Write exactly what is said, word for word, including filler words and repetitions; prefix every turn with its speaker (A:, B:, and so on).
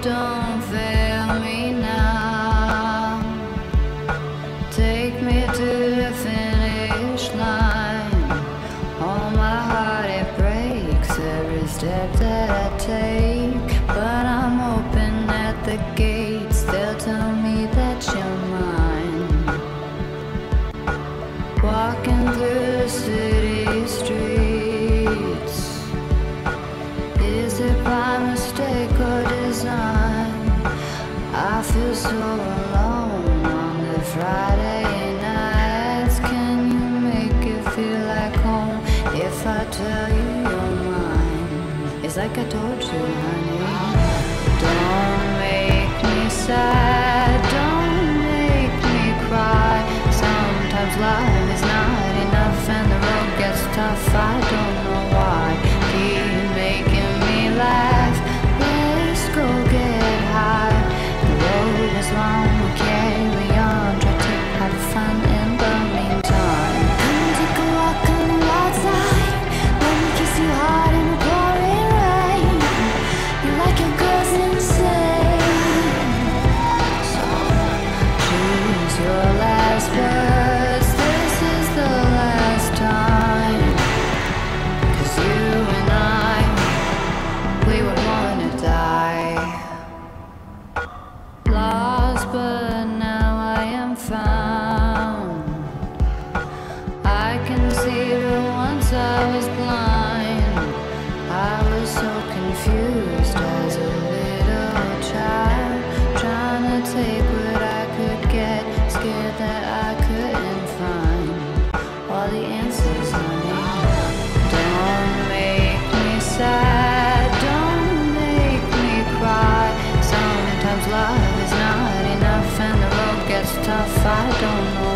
A: don't fail me now. Take me to the finish line. All my heart, it breaks every step that I take. But I'm open at the gates, they'll tell me that you're mine. Walking through the city streets, is it by mistake or design? I feel so alone on the Friday nights. Can you make it feel like home if I tell you you're mine? It's like I told you, honey. Don't make me sad, don't make me cry. Sometimes love is not enough and the road gets tough. I don't know why. Keep making me laugh. Let's go get high. The road is long, we'll carry on. Try to have fun in the meantime. Come take a walk on the wild side. Let me kiss you hard in the pouring rain. You like your girls insane, so choose your last words. This is the last time, 'cause you and I, we would wanna die. Lost, but now I am found. I can see, but once I was blind. I was so confused as a little child, trying to take what I could get, scared that I couldn't find all the answers, honey. Don't make me sad, don't make me cry. Sometimes love is not enough and the road gets tough. I don't know